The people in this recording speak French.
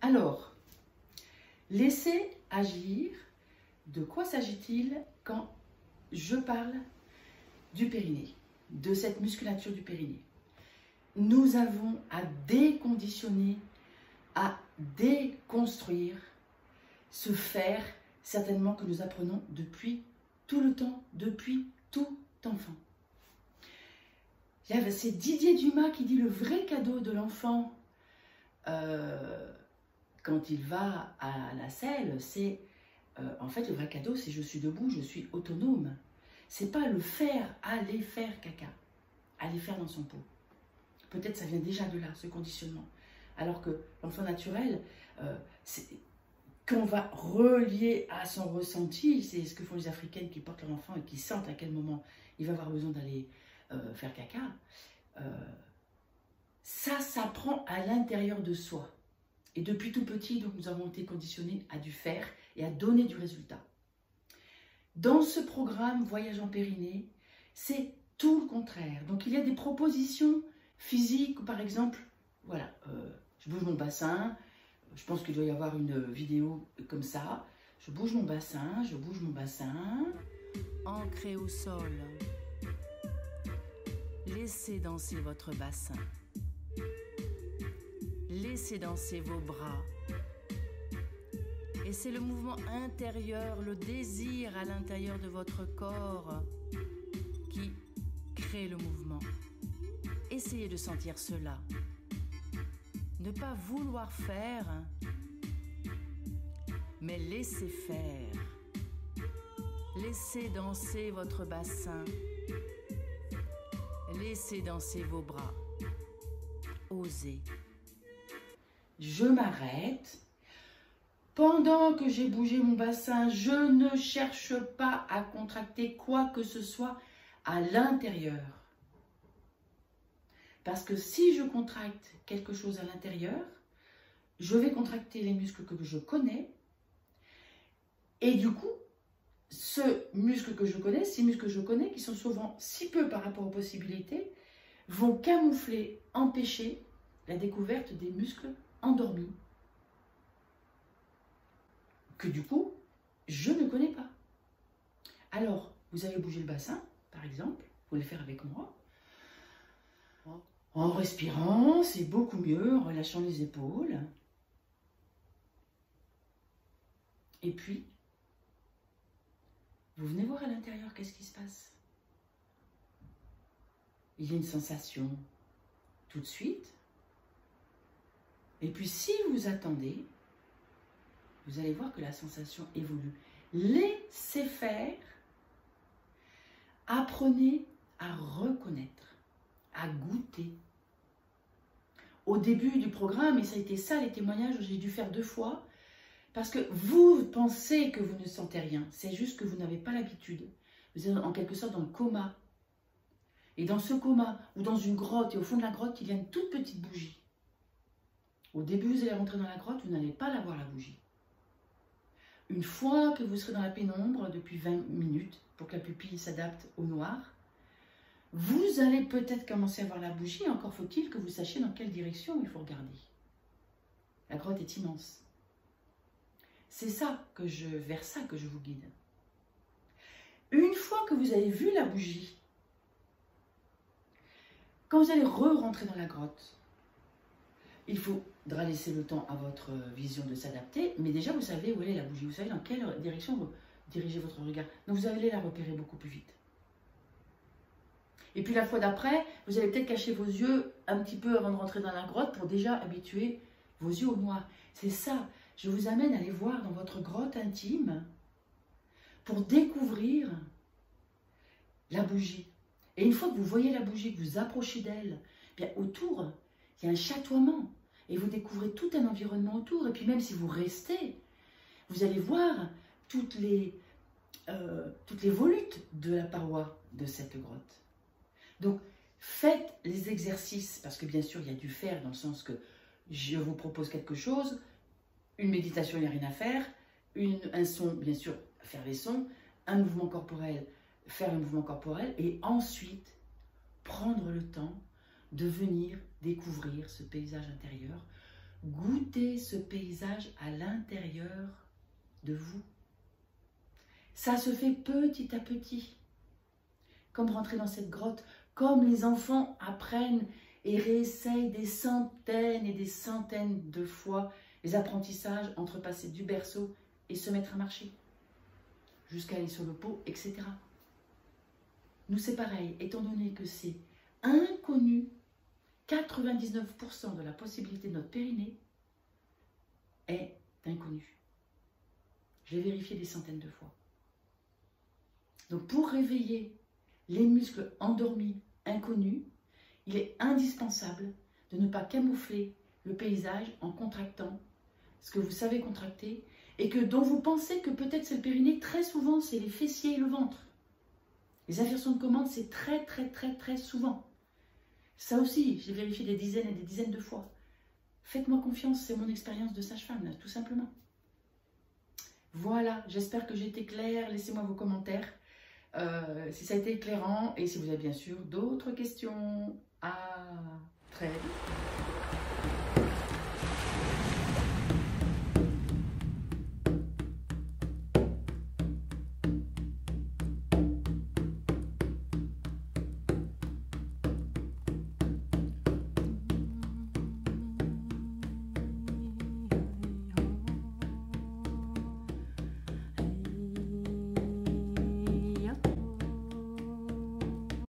Alors, laisser agir, de quoi s'agit-il quand je parle du périnée, de cette musculature du périnée? Nous avons à déconditionner, à déconstruire ce faire certainement que nous apprenons depuis tout le temps, depuis tout enfant. C'est Didier Dumas qui dit le vrai cadeau de l'enfant quand il va à la selle, c'est en fait le vrai cadeau, c'est je suis debout, je suis autonome. C'est pas le faire, aller faire caca, aller faire dans son pot. Peut-être ça vient déjà de là, ce conditionnement. Alors que l'enfant naturel, qu'on va relier à son ressenti, c'est ce que font les Africaines qui portent leur enfant et qui sentent à quel moment il va avoir besoin d'aller faire caca. Ça s'apprend à l'intérieur de soi. Et depuis tout petit, donc, nous avons été conditionnés à du faire et à donner du résultat. Dans ce programme Voyage en périnée, c'est tout le contraire. Donc il y a des propositions physiques, par exemple, voilà, je bouge mon bassin, je pense qu'il doit y avoir une vidéo comme ça, je bouge mon bassin, je bouge mon bassin. Ancré au sol, laissez danser votre bassin. Laissez danser vos bras. Et c'est le mouvement intérieur, le désir à l'intérieur de votre corps qui crée le mouvement. Essayez de sentir cela. Ne pas vouloir faire, mais laissez faire. Laissez danser votre bassin. Laissez danser vos bras. Osez. Je m'arrête. Pendant que j'ai bougé mon bassin, je ne cherche pas à contracter quoi que ce soit à l'intérieur. Parce que si je contracte quelque chose à l'intérieur, je vais contracter les muscles que je connais. Et du coup, ces muscles que je connais, qui sont souvent si peu par rapport aux possibilités, vont camoufler, empêcher la découverte des muscles endormis. Que du coup, je ne connais pas. Alors, vous avez bougé le bassin, par exemple, vous pouvez le faire avec moi. En respirant, c'est beaucoup mieux, en relâchant les épaules. Et puis, vous venez voir à l'intérieur, qu'est-ce qui se passe? Il y a une sensation tout de suite. Et puis, si vous attendez, vous allez voir que la sensation évolue. Laissez faire. Apprenez à reconnaître, à goûter. Au début du programme, et ça a été ça les témoignages, j'ai dû faire 2 fois, parce que vous pensez que vous ne sentez rien. C'est juste que vous n'avez pas l'habitude. Vous êtes en quelque sorte dans le coma. Et dans ce coma, ou dans une grotte, et au fond de la grotte, il y a une toute petite bougie. Au début, vous allez rentrer dans la grotte, vous n'allez pas la voir, la bougie. Une fois que vous serez dans la pénombre, depuis 20 minutes, pour que la pupille s'adapte au noir, vous allez peut-être commencer à voir la bougie, encore faut-il que vous sachiez dans quelle direction il faut regarder. La grotte est immense. C'est ça vers ça que je vous guide. Une fois que vous avez vu la bougie, quand vous allez re-rentrer dans la grotte, il faudra laisser le temps à votre vision de s'adapter, mais déjà vous savez où elle est la bougie, vous savez dans quelle direction vous dirigez votre regard. Donc vous allez la repérer beaucoup plus vite. Et puis la fois d'après, vous allez peut-être cacher vos yeux un petit peu avant de rentrer dans la grotte pour déjà habituer vos yeux au noir. C'est ça, je vous amène à aller voir dans votre grotte intime pour découvrir la bougie. Et une fois que vous voyez la bougie, que vous approchez d'elle, bien autour, il y a un chatoiement. Et vous découvrez tout un environnement autour. Et puis même si vous restez, vous allez voir toutes les volutes de la paroi de cette grotte. Donc, faites les exercices, parce que bien sûr, il y a du faire, dans le sens que je vous propose quelque chose, une méditation, il n'y a rien à faire, un son, bien sûr, faire les sons, un mouvement corporel, faire le mouvement corporel, et ensuite, prendre le temps de venir découvrir ce paysage intérieur goûter ce paysage à l'intérieur de vous. Ça se fait petit à petit. Comme rentrer dans cette grotte, comme les enfants apprennent et réessayent des centaines et des centaines de fois les apprentissages entre passer du berceau et se mettre à marcher, jusqu'à aller sur le pot, etc. Nous, c'est pareil, étant donné que c'est inconnu, 99% de la possibilité de notre périnée est inconnue. Je l'ai vérifié des centaines de fois. Donc, pour réveiller les muscles endormis, inconnus, il est indispensable de ne pas camoufler le paysage en contractant ce que vous savez contracter et dont vous pensez que peut-être c'est le périnée. Très souvent, c'est les fessiers et le ventre. Les inversions de commande, c'est très souvent. Ça aussi, j'ai vérifié des dizaines et des dizaines de fois. Faites-moi confiance, c'est mon expérience de sage-femme, tout simplement. Voilà, j'espère que j'ai été claire. Laissez-moi vos commentaires si ça a été éclairant et si vous avez bien sûr d'autres questions. À très vite.